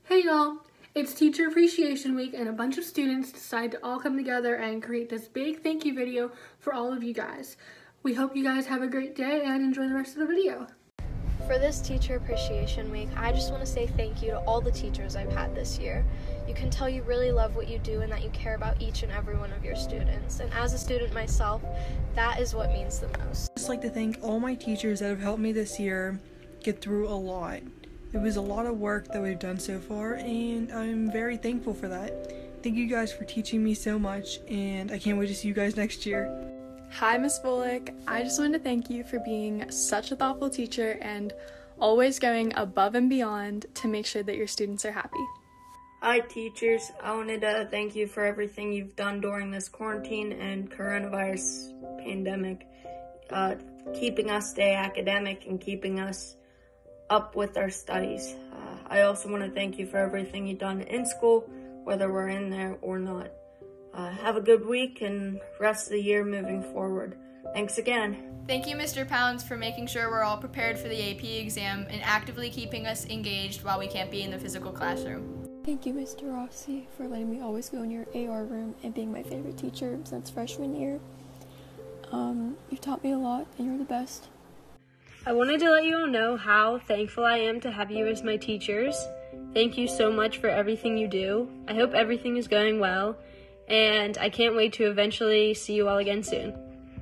Hey y'all, it's Teacher Appreciation Week and a bunch of students decided to all come together and create this big thank you video for all of you guys. We hope you guys have a great day and enjoy the rest of the video. For this Teacher Appreciation Week, I just want to say thank you to all the teachers I've had this year. You can tell you really love what you do and that you care about each and every one of your students. And as a student myself, that is what means the most. I'd just like to thank all my teachers that have helped me this year get through a lot. It was a lot of work that we've done so far, and I'm very thankful for that. Thank you guys for teaching me so much, and I can't wait to see you guys next year. Hi, Miss Bullock. I just wanted to thank you for being such a thoughtful teacher and always going above and beyond to make sure that your students are happy. Hi, teachers. I wanted to thank you for everything you've done during this quarantine and coronavirus pandemic, keeping us stay academic and keeping us up with our studies. I also want to thank you for everything you've done in school, whether we're in there or not. Have a good week and rest of the year moving forward. Thanks again. Thank you, Mr. Pounds, for making sure we're all prepared for the AP exam and actively keeping us engaged while we can't be in the physical classroom. Thank you, Mr. Rossi, for letting me always go in your AR room and being my favorite teacher since freshman year. You've taught me a lot, and you're the best. I wanted to let you all know how thankful I am to have you as my teachers. Thank you so much for everything you do. I hope everything is going well, and I can't wait to eventually see you all again soon.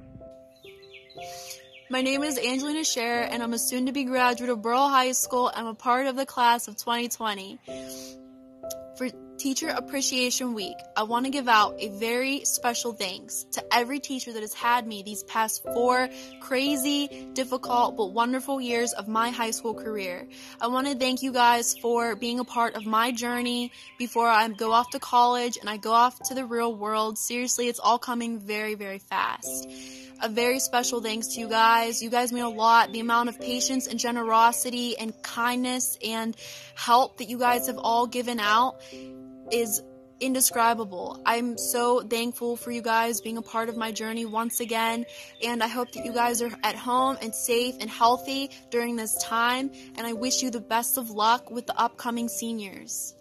My name is Angelina Scherer, and I'm a soon-to-be graduate of Burrell High School. I'm a part of the class of 2020. For Teacher Appreciation Week, I want to give out a very special thanks to every teacher that has had me these past 4 crazy, difficult, but wonderful years of my high school career. I want to thank you guys for being a part of my journey before I go off to college and I go off to the real world. Seriously, it's all coming very, very fast. A very special thanks to you guys. You guys mean a lot. The amount of patience and generosity and kindness and help that you guys have all given out is indescribable. I'm so thankful for you guys being a part of my journey once again, and I hope that you guys are at home and safe and healthy during this time, and I wish you the best of luck with the upcoming seniors.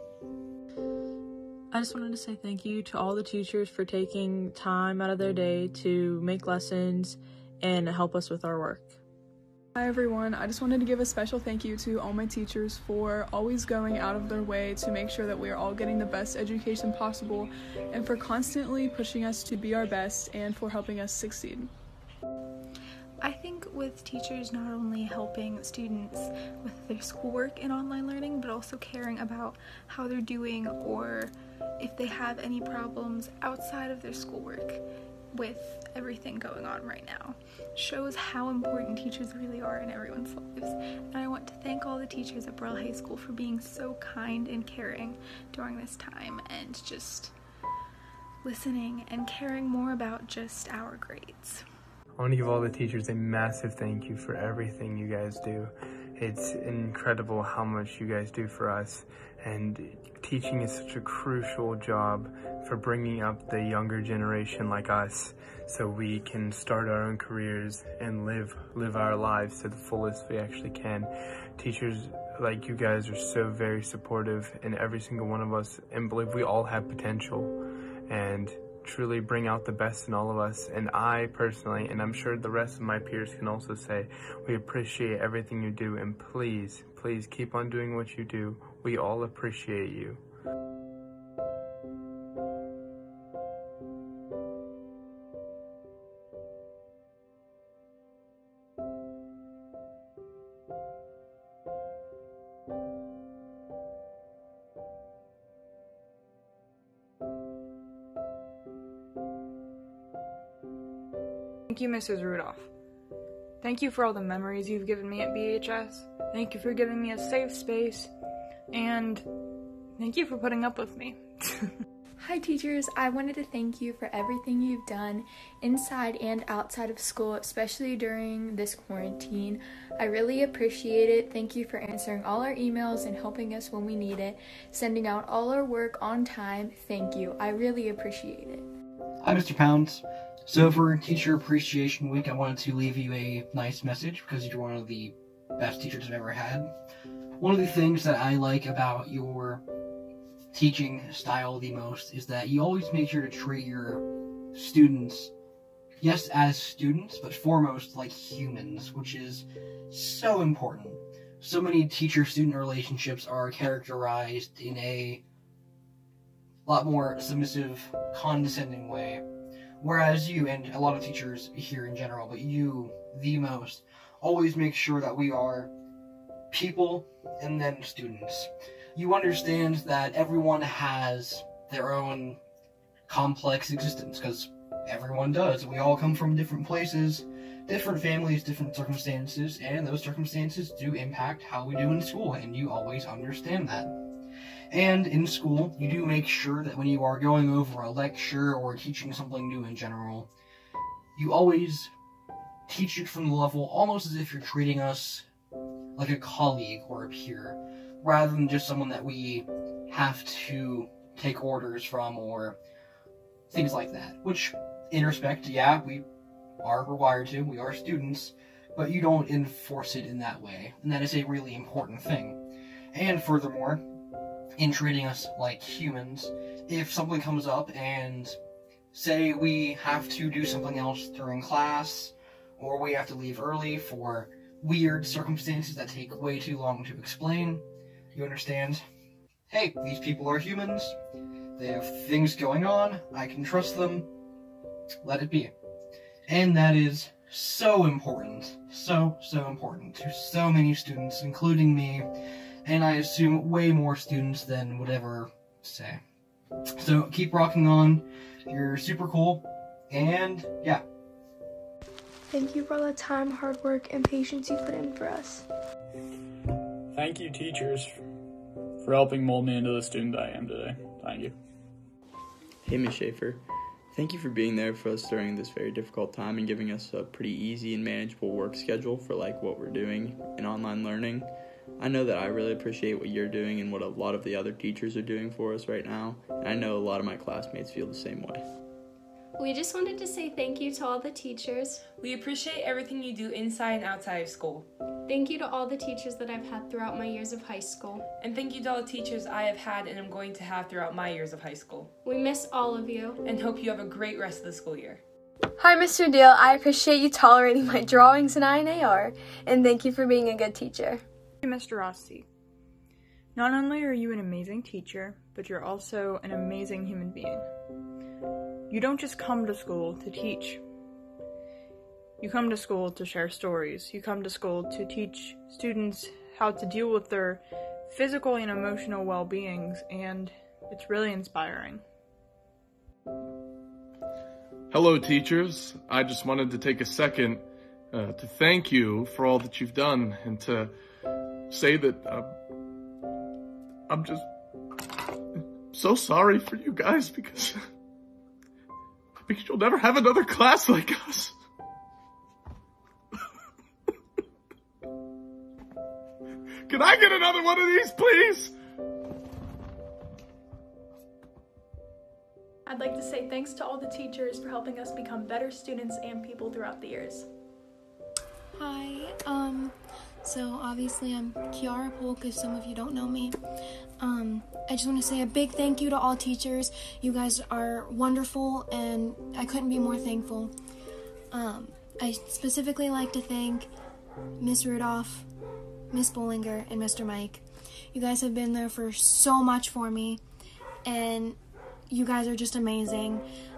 I just wanted to say thank you to all the teachers for taking time out of their day to make lessons and help us with our work. Hi everyone, I just wanted to give a special thank you to all my teachers for always going out of their way to make sure that we are all getting the best education possible and for constantly pushing us to be our best and for helping us succeed. I think with teachers not only helping students with their schoolwork and online learning, but also caring about how they're doing or if they have any problems outside of their schoolwork with everything going on right now, shows how important teachers really are in everyone's lives. And I want to thank all the teachers at Burrell High School for being so kind and caring during this time and just listening and caring more about just our grades. I want to give all the teachers a massive thank you for everything you guys do. It's incredible how much you guys do for us, and teaching is such a crucial job for bringing up the younger generation like us so we can start our own careers and live our lives to the fullest we actually can. Teachers like you guys are so very supportive in every single one of us and believe we all have potential and truly bring out the best in all of us. And I personally, and I'm sure the rest of my peers can also say, we appreciate everything you do, and please keep on doing what you do. We all appreciate you. Thank you, Mrs. Rudolph. Thank you for all the memories you've given me at BHS. Thank you for giving me a safe space. And thank you for putting up with me. Hi teachers, I wanted to thank you for everything you've done inside and outside of school, especially during this quarantine. I really appreciate it. Thank you for answering all our emails and helping us when we need it, sending out all our work on time. Thank you. I really appreciate it. Hi, Mr. Pounds. So for Teacher Appreciation Week, I wanted to leave you a nice message because you're one of the best teachers I've ever had. One of the things that I like about your teaching style the most is that you always make sure to treat your students, yes, as students, but foremost like humans, which is so important. So many teacher-student relationships are characterized in a lot more submissive, condescending way, whereas you, and a lot of teachers here in general, but you the most, always make sure that we are people and then students. You understand that everyone has their own complex existence, because everyone does. We all come from different places, different families, different circumstances, and those circumstances do impact how we do in school, and you always understand that. And in school, you do make sure that when you are going over a lecture or teaching something new in general, you always teach it from the level almost as if you're treating us like a colleague or a peer, rather than just someone that we have to take orders from or things like that. Which, in respect, yeah, we are required to, we are students, but you don't enforce it in that way, and that is a really important thing. And furthermore, in treating us like humans, if something comes up and say we have to do something else during class, or we have to leave early for weird circumstances that take way too long to explain, you understand, hey, these people are humans, they have things going on, I can trust them, let it be. And that is so important, so important to so many students, including me, and I assume way more students than would ever say. So keep rocking on, you're super cool, and yeah. Thank you for all the time, hard work, and patience you put in for us. Thank you, teachers, for helping mold me into the student I am today. Thank you. Hey, Ms. Schaefer. Thank you for being there for us during this very difficult time and giving us a pretty easy and manageable work schedule for like what we're doing in online learning. I know that I really appreciate what you're doing and what a lot of the other teachers are doing for us right now, and I know a lot of my classmates feel the same way. We just wanted to say thank you to all the teachers. We appreciate everything you do inside and outside of school. Thank you to all the teachers that I've had throughout my years of high school. And thank you to all the teachers I have had and am going to have throughout my years of high school. We miss all of you. And hope you have a great rest of the school year. Hi, Mr. Deal. I appreciate you tolerating my drawings in INAR, and thank you for being a good teacher. Hey, Mr. Rossi. Not only are you an amazing teacher, but you're also an amazing human being. You don't just come to school to teach. You come to school to share stories. You come to school to teach students how to deal with their physical and emotional well-beings, and it's really inspiring. Hello, teachers. I just wanted to take a second to thank you for all that you've done and to say that I'm just so sorry for you guys because you'll never have another class like us. Can I get another one of these, please? I'd like to say thanks to all the teachers for helping us become better students and people throughout the years. Hi, so obviously I'm Kiara Polk, if some of you don't know me. I just want to say a big thank you to all teachers. You guys are wonderful, and I couldn't be more thankful. I specifically like to thank Miss Rudolph, Miss Bollinger, and Mr. Mike. You guys have been there for so much for me, and you guys are just amazing.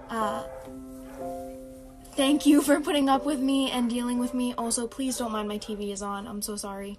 Thank you for putting up with me and dealing with me. Also, please don't mind my TV is on. I'm so sorry.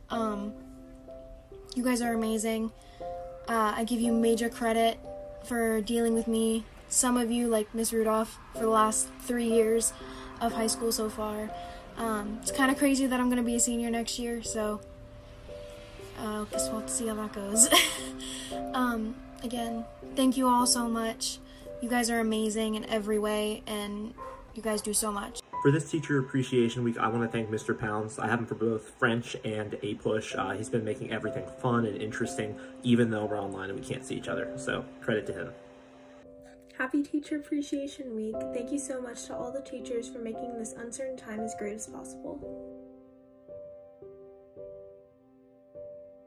You guys are amazing. I give you major credit for dealing with me. Some of you, like Miss Rudolph, for the last 3 years of high school so far. It's kind of crazy that I'm going to be a senior next year, so guess we'll have to see how that goes. Again, thank you all so much. You guys are amazing in every way, and you guys do so much. For this Teacher Appreciation Week, I want to thank Mr. Pounds. I have him for both French and A-Push. He's been making everything fun and interesting, even though we're online and we can't see each other, so credit to him. Happy Teacher Appreciation Week. Thank you so much to all the teachers for making this uncertain time as great as possible.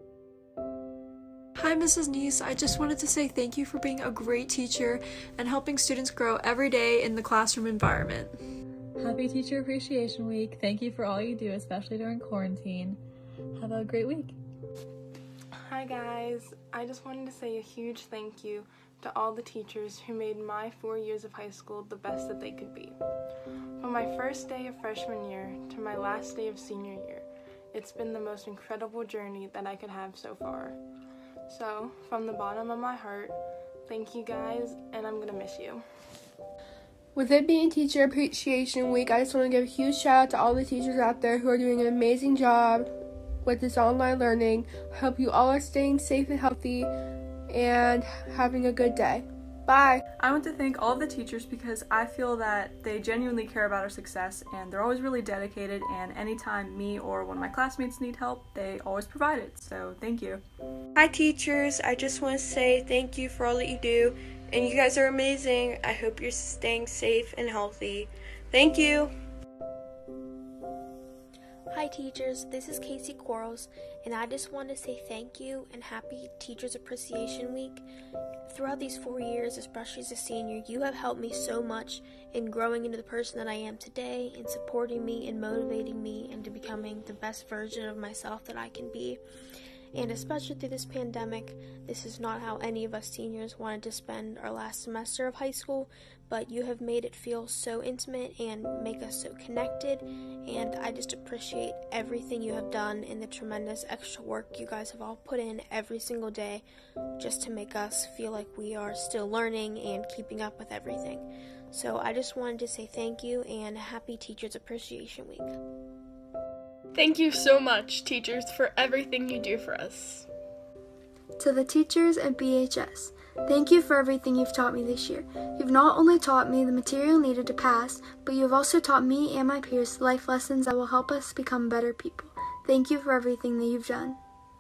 Hi, Mrs. Neese. I just wanted to say thank you for being a great teacher and helping students grow every day in the classroom environment. Happy Teacher Appreciation Week. Thank you for all you do, especially during quarantine. Have a great week. Hi guys, I just wanted to say a huge thank you to all the teachers who made my 4 years of high school the best that they could be. From my first day of freshman year to my last day of senior year, it's been the most incredible journey that I could have so far. So, from the bottom of my heart, thank you guys, and I'm gonna miss you. With it being Teacher Appreciation Week, I just want to give a huge shout out to all the teachers out there who are doing an amazing job with this online learning. I hope you all are staying safe and healthy and having a good day. Bye. I want to thank all of the teachers because I feel that they genuinely care about our success and they're always really dedicated, and anytime me or one of my classmates need help, they always provide it. So thank you. Hi teachers, I just want to say thank you for all that you do, and you guys are amazing. I hope you're staying safe and healthy. Thank you. Hi teachers, this is Casey Quarles, and I just want to say thank you and happy Teachers Appreciation Week. Throughout these 4 years, especially as a senior, you have helped me so much in growing into the person that I am today, in supporting me and motivating me into becoming the best version of myself that I can be. And especially through this pandemic, this is not how any of us seniors wanted to spend our last semester of high school, but you have made it feel so intimate and make us so connected, and I just appreciate everything you have done and the tremendous extra work you guys have all put in every single day just to make us feel like we are still learning and keeping up with everything. So I just wanted to say thank you and happy Teachers Appreciation Week. Thank you so much, teachers, for everything you do for us. To the teachers at BHS, thank you for everything you've taught me this year. You've not only taught me the material needed to pass, but you've also taught me and my peers life lessons that will help us become better people. Thank you for everything that you've done.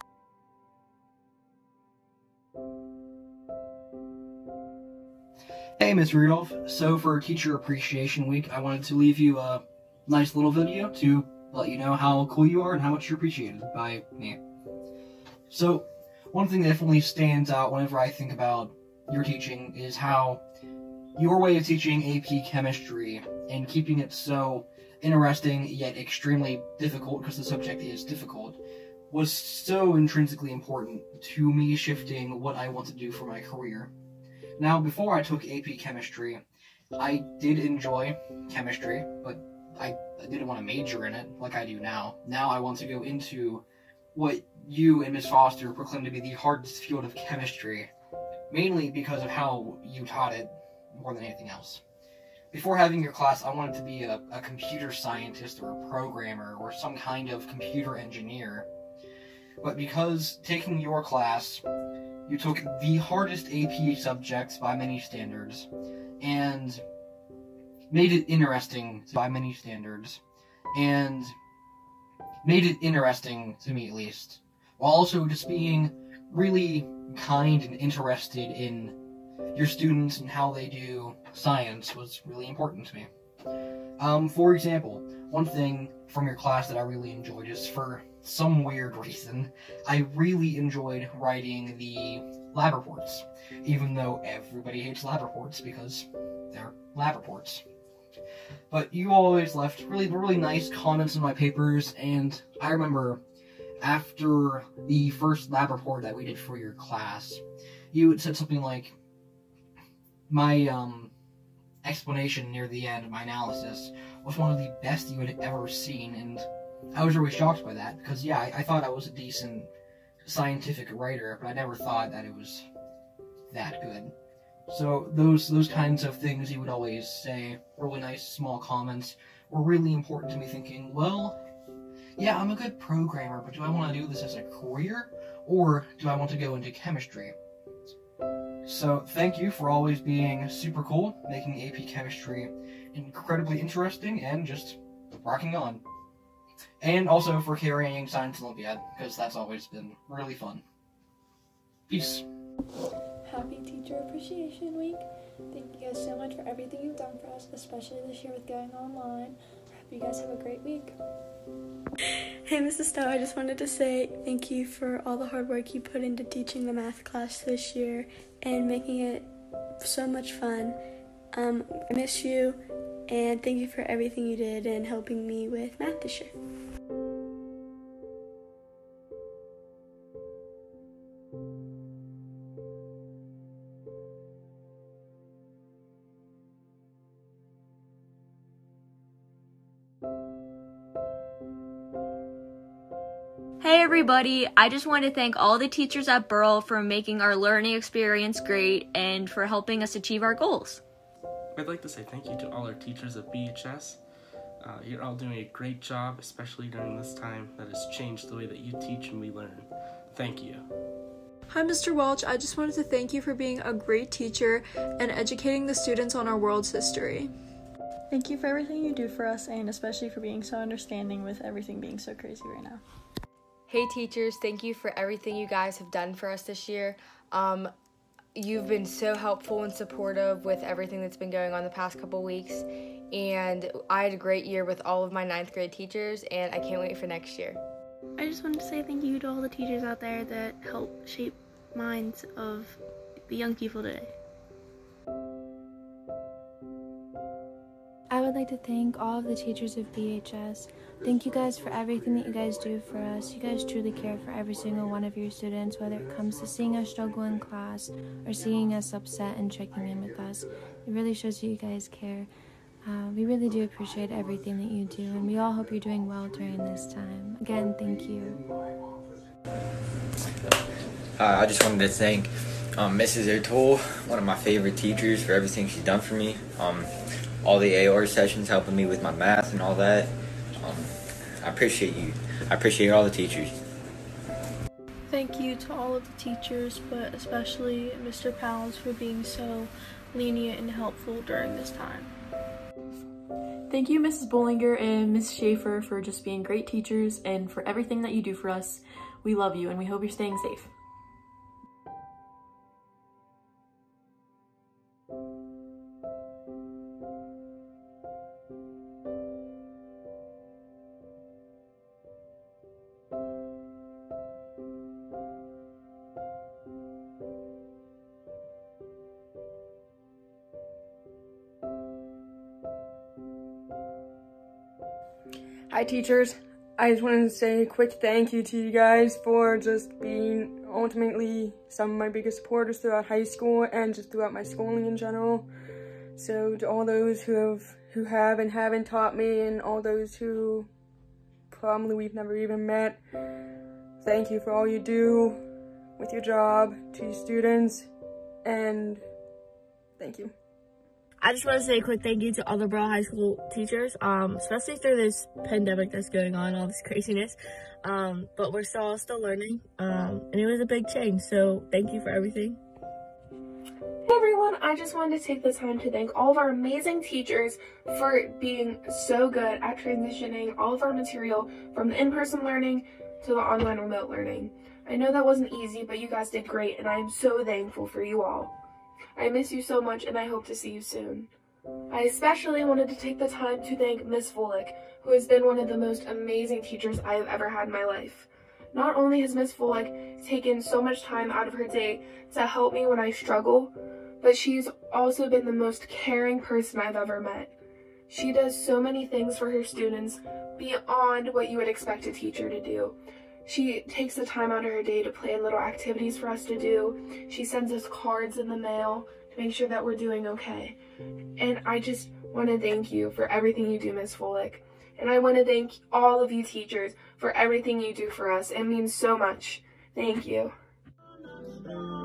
Hey, Ms. Rudolph. So for Teacher Appreciation Week, I wanted to leave you a nice little video to let you know how cool you are and how much you're appreciated by me. So, one thing that definitely stands out whenever I think about your teaching is how your way of teaching AP Chemistry and keeping it so interesting yet extremely difficult, because the subject is difficult, was so intrinsically important to me shifting what I want to do for my career. Now, before I took AP Chemistry, I did enjoy chemistry, but I didn't want to major in it like I do now. Now I want to go into what you and Ms. Foster proclaim to be the hardest field of chemistry, mainly because of how you taught it more than anything else. Before having your class, I wanted to be a computer scientist or a programmer or some kind of computer engineer. But because taking your class, you took the hardest AP subjects by many standards, and made it interesting by many standards, and made it interesting to me at least, while also just being really kind and interested in your students and how they do science was really important to me. For example, one thing from your class that I really enjoyed is, for some weird reason, I really enjoyed writing the lab reports, even though everybody hates lab reports because they're lab reports. But you always left really nice comments in my papers, and I remember after the first lab report that we did for your class, you had said something like, my explanation near the end of my analysis was one of the best you had ever seen, and I was really shocked by that, because yeah, I thought I was a decent scientific writer, but I never thought that it was that good. So those kinds of things you would always say, really nice small comments, were really important to me, thinking, well, yeah, I'm a good programmer, but do I want to do this as a career, or do I want to go into chemistry? So thank you for always being super cool, making AP Chemistry incredibly interesting, and just rocking on. And also for carrying Science Olympiad, because that's always been really fun. Peace. Happy Teacher Appreciation Week. Thank you guys so much for everything you've done for us, especially this year with going online. You guys have a great week. Hey, Mrs. Stowe, I just wanted to say thank you for all the hard work you put into teaching the math class this year and making it so much fun. I miss you, and thank you for everything you did and helping me with math this year. Hey everybody, I just want to thank all the teachers at Burrell for making our learning experience great and for helping us achieve our goals. I'd like to say thank you to all our teachers at BHS. You're all doing a great job, especially during this time that has changed the way that you teach and we learn. Thank you. Hi, Mr. Welch. I just wanted to thank you for being a great teacher and educating the students on our world's history. Thank you for everything you do for us, and especially for being so understanding with everything being so crazy right now. Hey teachers, thank you for everything you guys have done for us this year. You've been so helpful and supportive with everything that's been going on the past couple weeks, and I had a great year with all of my 9th grade teachers, and I can't wait for next year. I just wanted to say thank you to all the teachers out there that help shape minds of the young people today. I would like to thank all of the teachers of BHS. Thank you guys for everything that you guys do for us. You guys truly care for every single one of your students, whether it comes to seeing us struggle in class or seeing us upset and checking in with us. It really shows you guys care. We really do appreciate everything that you do, and we all hope you're doing well during this time. Again, thank you. I just wanted to thank Mrs. O'Toole, one of my favorite teachers, for everything she's done for me. All the AR sessions helping me with my math and all that. I appreciate you. I appreciate all the teachers. Thank you to all of the teachers, but especially Mr. Pounds for being so lenient and helpful during this time. Thank you, Mrs. Bollinger and Ms. Schaefer, for just being great teachers and for everything that you do for us. We love you and we hope you're staying safe. Hi teachers, I just wanted to say a quick thank you to you guys for just being ultimately some of my biggest supporters throughout high school and just throughout my schooling in general. So to all those who have and haven't taught me, and all those who probably we've never even met, thank you for all you do with your job, to your students, and thank you. I just want to say a quick thank you to all the Burrell High School teachers, especially through this pandemic that's going on, all this craziness. But we're still learning, and it was a big change, so thank you for everything. Hey everyone, I just wanted to take the time to thank all of our amazing teachers for being so good at transitioning all of our material from the in-person learning to the online remote learning. I know that wasn't easy, but you guys did great, and I am so thankful for you all. I miss you so much, and I hope to see you soon. I especially wanted to take the time to thank Miss Folick, who has been one of the most amazing teachers I have ever had in my life. Not only has Miss Folick taken so much time out of her day to help me when I struggle, but she's also been the most caring person I've ever met. She does so many things for her students beyond what you would expect a teacher to do. She takes the time out of her day to plan little activities for us to do. She sends us cards in the mail to make sure that we're doing okay. And I just want to thank you for everything you do, Miss Folick. And I want to thank all of you teachers for everything you do for us. It means so much. Thank you.